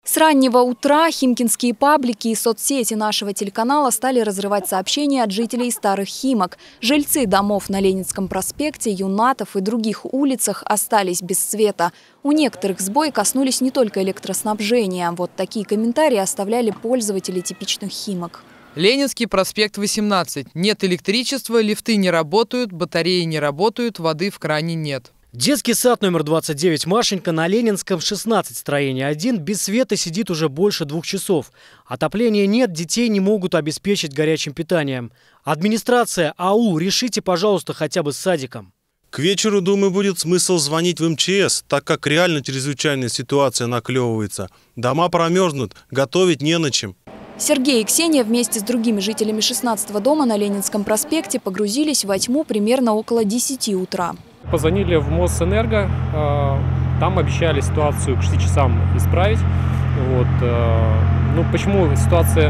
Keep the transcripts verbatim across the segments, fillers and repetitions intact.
С раннего утра химкинские паблики и соцсети нашего телеканала стали разрывать сообщения от жителей старых Химок. Жильцы домов на Ленинском проспекте, Юнатов и других улицах остались без света. У некоторых сбои коснулись не только электроснабжения. Вот такие комментарии оставляли пользователи типичных Химок. Ленинский проспект, восемнадцать. Нет электричества, лифты не работают, батареи не работают, воды в кране нет. Детский сад номер двадцать девять Машенька на Ленинском, шестнадцать, строение один, без света сидит уже больше двух часов. Отопления нет, детей не могут обеспечить горячим питанием. Администрация, АУ, решите, пожалуйста, хотя бы с садиком. К вечеру, думаю, будет смысл звонить в эм че эс, так как реально чрезвычайная ситуация наклевывается. Дома промерзнут, готовить не на чем. Сергей и Ксения вместе с другими жителями шестнадцатого дома на Ленинском проспекте погрузились во тьму примерно около десяти утра. Позвонили в Мосэнерго, там обещали ситуацию к шести часам исправить. Вот. Ну, почему ситуация,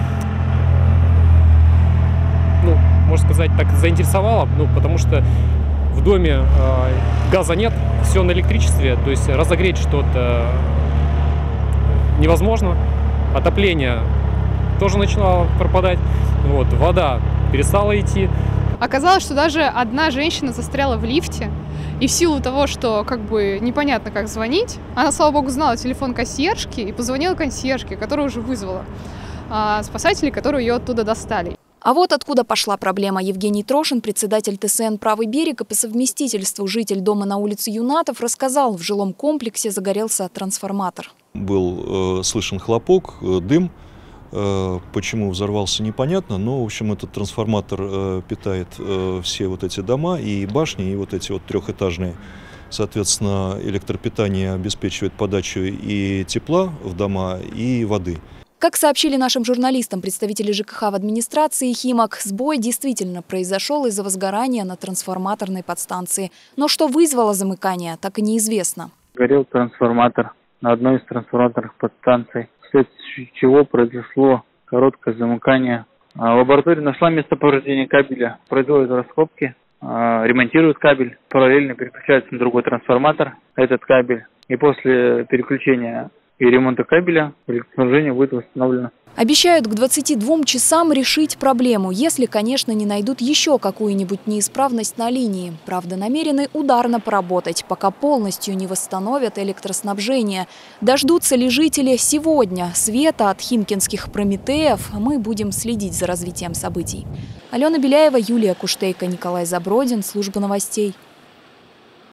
ну, можно сказать, так заинтересовала? Ну, потому что в доме газа нет, все на электричестве, то есть разогреть что-то невозможно. Отопление тоже начинало пропадать, вот. Вода перестала идти. Оказалось, что даже одна женщина застряла в лифте, и в силу того, что как бы непонятно, как звонить, она, слава богу, знала телефон консьержки и позвонила консьержке, которая уже вызвала а, спасателей, которые ее оттуда достали. А вот откуда пошла проблема. Евгений Трошин, председатель тэ эс эн «Правый берег» и по совместительству житель дома на улице Юнатов, рассказал, в жилом комплексе загорелся трансформатор. Был э, слышен хлопок, э, дым. Почему взорвался, непонятно, но, в общем, этот трансформатор э, питает э, все вот эти дома и башни, и вот эти вот трехэтажные. Соответственно, электропитание обеспечивает подачу и тепла в дома, и воды. Как сообщили нашим журналистам представители жэ ка ха в администрации Химок, сбой действительно произошел из-за возгорания на трансформаторной подстанции. Но что вызвало замыкание, так и неизвестно. Горел трансформатор на одной из трансформаторных подстанций, вследствие чего произошло короткое замыкание. Лаборатория нашла место повреждения кабеля, производит раскопки, ремонтирует кабель, параллельно переключается на другой трансформатор, этот кабель. И после переключения и ремонта кабеля электроснабжение будет восстановлено. Обещают к двадцати двум часам решить проблему, если, конечно, не найдут еще какую-нибудь неисправность на линии. Правда, намерены ударно поработать, пока полностью не восстановят электроснабжение. Дождутся ли жители сегодня света от химкинских прометеев, мы будем следить за развитием событий. Алена Беляева, Юлия Куштейко, Николай Забродин, служба новостей.